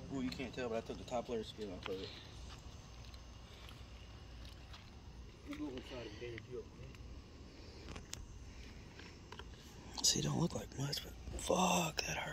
Well, you can't tell, but I took the top layer of skin off of it. See, it don't look like much, but fuck, that hurt.